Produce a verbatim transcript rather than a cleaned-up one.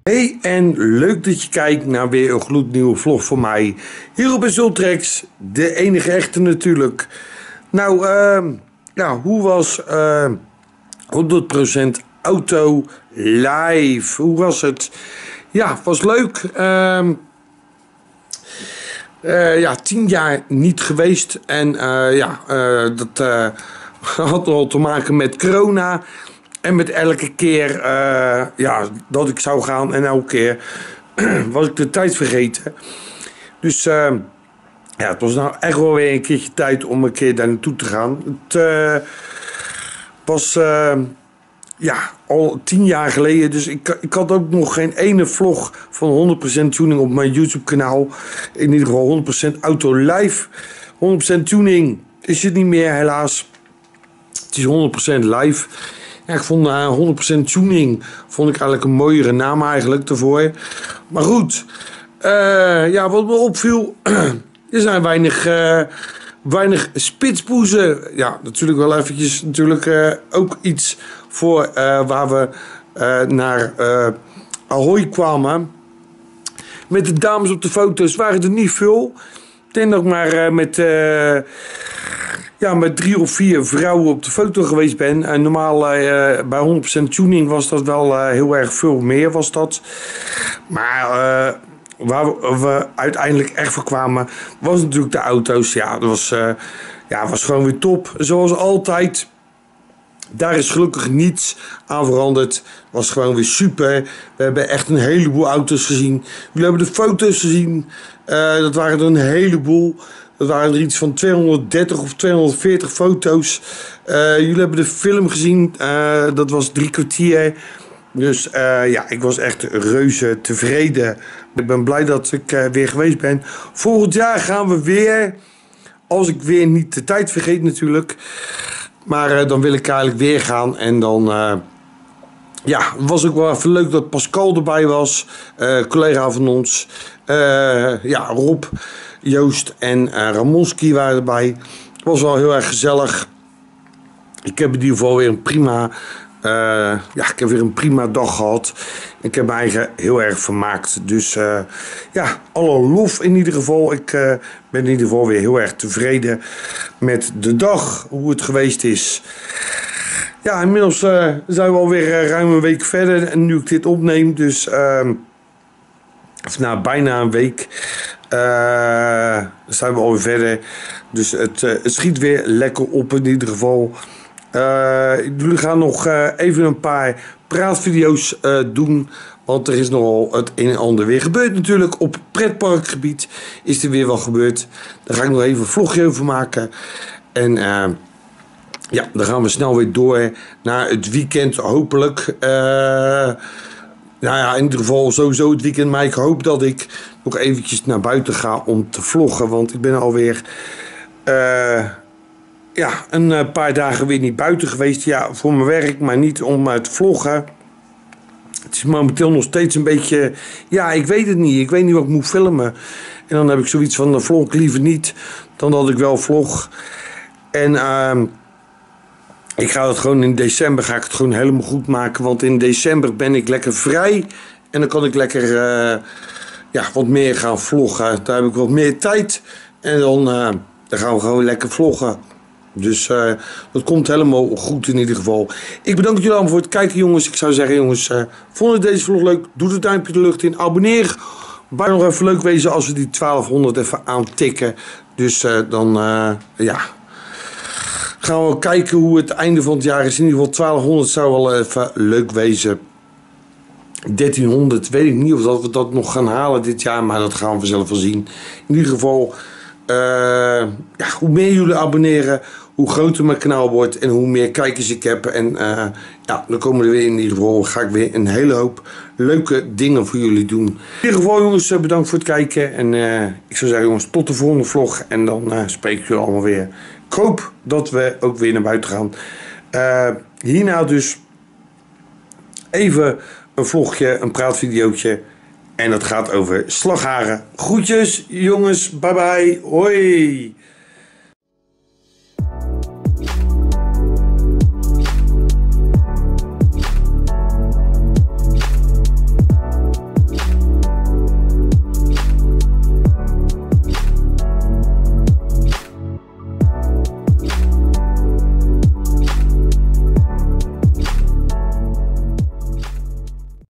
Hey, en leuk dat je kijkt naar weer een gloednieuwe vlog van mij. Hier op Zultrex, de enige echte natuurlijk. Nou, uh, ja, hoe was uh, honderd procent auto live? Hoe was het? Ja, was leuk. Uh, uh, ja, tien jaar niet geweest. En uh, ja, uh, dat uh, had al te maken met corona. En met elke keer uh, ja, dat ik zou gaan en elke keer was ik de tijd vergeten. Dus uh, ja, het was nou echt wel weer een keertje tijd om een keer daar naartoe te gaan. Het uh, was uh, ja, al tien jaar geleden, dus ik, ik had ook nog geen ene vlog van honderd procent tuning op mijn YouTube kanaal. In ieder geval honderd procent auto live. honderd procent tuning is het niet meer helaas. Het is honderd procent live. Ja, ik vond uh, honderd procent tuning vond ik eigenlijk een mooiere naam eigenlijk daarvoor. Maar goed, uh, ja, wat me opviel, er zijn weinig, uh, weinig spitspoezen. Ja, natuurlijk wel eventjes natuurlijk uh, ook iets voor uh, waar we uh, naar uh, Ahoy kwamen. Met de dames op de foto's waren er niet veel. Ik denk dat ik maar uh, met... Uh, Ja, met drie of vier vrouwen op de foto geweest ben. En normaal uh, bij honderd procent tuning was dat wel uh, heel erg veel meer was dat. Maar uh, waar we, we uiteindelijk echt voor kwamen, was natuurlijk de auto's. Ja, dat was, uh, ja, was gewoon weer top. Zoals altijd. Daar is gelukkig niets aan veranderd. Het was gewoon weer super. We hebben echt een heleboel auto's gezien. Jullie hebben de foto's gezien. Uh, dat waren er een heleboel. Dat waren er iets van tweehonderddertig of tweehonderdveertig foto's. Uh, jullie hebben de film gezien. Uh, dat was drie kwartier. Dus uh, ja, ik was echt reuze tevreden. Ik ben blij dat ik uh, weer geweest ben. Volgend jaar gaan we weer. Als ik weer niet de tijd vergeet natuurlijk. Maar uh, dan wil ik eigenlijk weer gaan. En dan... Uh, Ja, het was ook wel even leuk dat Pascal erbij was. Uh, collega van ons. Uh, ja, Rob, Joost en uh, Ramonski waren erbij. Het was wel heel erg gezellig. Ik heb in ieder geval weer een prima... Uh, ja, ik heb weer een prima dag gehad. Ik heb me eigen heel erg vermaakt. Dus uh, ja, alle lof in ieder geval. Ik uh, ben in ieder geval weer heel erg tevreden met de dag. Hoe het geweest is. Ja, inmiddels uh, zijn we alweer uh, ruim een week verder. En nu ik dit opneem, dus... Uh, of nou, bijna een week. Uh, zijn we alweer verder. Dus het, uh, het schiet weer lekker op in ieder geval. Uh, jullie gaan nog uh, even een paar praatvideo's uh, doen. Want er is nogal het een en ander weer gebeurd natuurlijk. Op pretparkgebied is er weer wat gebeurd. Daar ga ik nog even een vlogje over maken. En... Uh, Ja, dan gaan we snel weer door naar het weekend, hopelijk. Uh, nou ja, in ieder geval sowieso het weekend. Maar ik hoop dat ik nog eventjes naar buiten ga om te vloggen. Want ik ben alweer uh, ja, een paar dagen weer niet buiten geweest. Ja, voor mijn werk, maar niet om uh, te vloggen. Het is momenteel nog steeds een beetje... Ja, ik weet het niet. Ik weet niet wat ik moet filmen. En dan heb ik zoiets van, dan vlog ik liever niet dan dat ik wel vlog. En... Uh, Ik ga het gewoon in december ga ik het gewoon helemaal goed maken. Want in december ben ik lekker vrij. En dan kan ik lekker uh, ja, wat meer gaan vloggen. Daar heb ik wat meer tijd. En dan, uh, dan gaan we gewoon lekker vloggen. Dus uh, dat komt helemaal goed in ieder geval. Ik bedank jullie allemaal voor het kijken jongens. Ik zou zeggen jongens, uh, vond je deze vlog leuk? Doe het duimpje de lucht in. Abonneer. Bijna nog even leuk wezen als we die twaalfhonderd even aantikken. Dus uh, dan uh, ja... gaan we kijken hoe het einde van het jaar is. In ieder geval twaalfhonderd zou wel even leuk wezen. dertienhonderd weet ik niet of dat we dat nog gaan halen dit jaar. Maar dat gaan we zelf wel zien. In ieder geval, uh, ja, hoe meer jullie abonneren, hoe groter mijn kanaal wordt. En hoe meer kijkers ik heb. En uh, ja, dan komen er weer in ieder geval, ga ik weer een hele hoop leuke dingen voor jullie doen. In ieder geval jongens, bedankt voor het kijken. En uh, ik zou zeggen jongens, tot de volgende vlog. En dan uh, spreek ik jullie allemaal weer. Ik hoop dat we ook weer naar buiten gaan. Uh, hierna dus even een vlogje, een praatvideootje. En dat gaat over slagharen. Groetjes jongens, bye bye, hoi.